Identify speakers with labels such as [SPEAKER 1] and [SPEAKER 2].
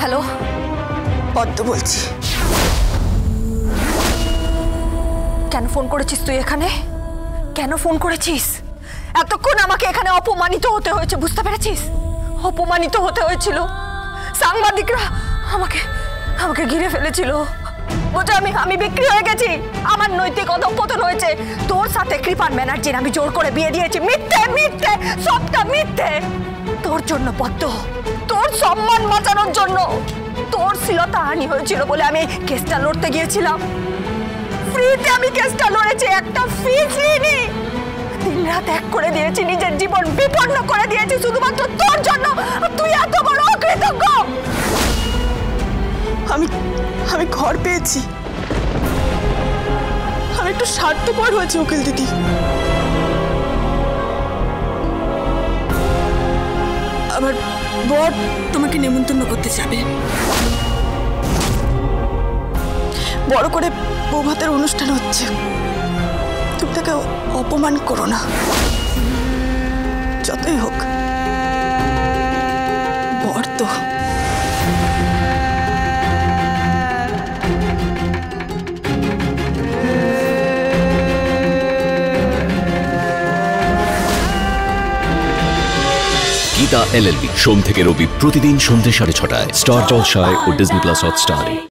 [SPEAKER 1] Hello,
[SPEAKER 2] পদ্ম বলছি।
[SPEAKER 1] কেন ফোন করেছিস তুই এখানে? কেন ফোন করেছিস? এতক্ষণ আমাকে এখানে অপমানিত হতে হয়েছে, বুঝতে পেরেছিস? অপমানিত হতে হয়েছিল। সাংবাদিকরা আমাকে আমাকে ঘিরে ফেলেছিল। বুঝে আমি বিক্রি হয়ে গেছি। আমার নৈতিক অধঃপতন হয়েছে। তোর সাথে কৃপান ব্যানার্জির আমি জোর করে বিয়ে দিয়েছি। মিথ্যে মিথ্যে, সবটা মিথ্যে। তোর জন্য পদ্ম, তোর সম্মান বাঁচানোর জন্য। তোর শ্লীলতা হানি হয়েছিল বলে আমি কেসটা লড়তে গিয়েছিলাম। ফ্রিতে আমি কেসটা লড়েছি, একটা ফিস নিইনি। দিনরাত এক করে দিয়েছি, নিজের জীবন বিপন্ন করে দিয়েছি শুধুমাত্র তোর জন্য। তুই এত বড় অকৃতজ্ঞ।
[SPEAKER 2] আমি ঘর পেয়েছি। আমি একটু স্বার্থপর হয়েছি উকিল দিদি। আমার বর তোমাকে নেমন্তন্ন করতে যাবে। বড় করে বৌভাতের অনুষ্ঠান হচ্ছে। তুমি তাকে অপমান করো না, যতই হোক বর তো।
[SPEAKER 3] গীতা LLB সোম থেকে রবি প্রতিদিন সন্ধ্যে 6:30টায় স্টার জলসায় ও ডিজনি প্লাস হটস্টারে।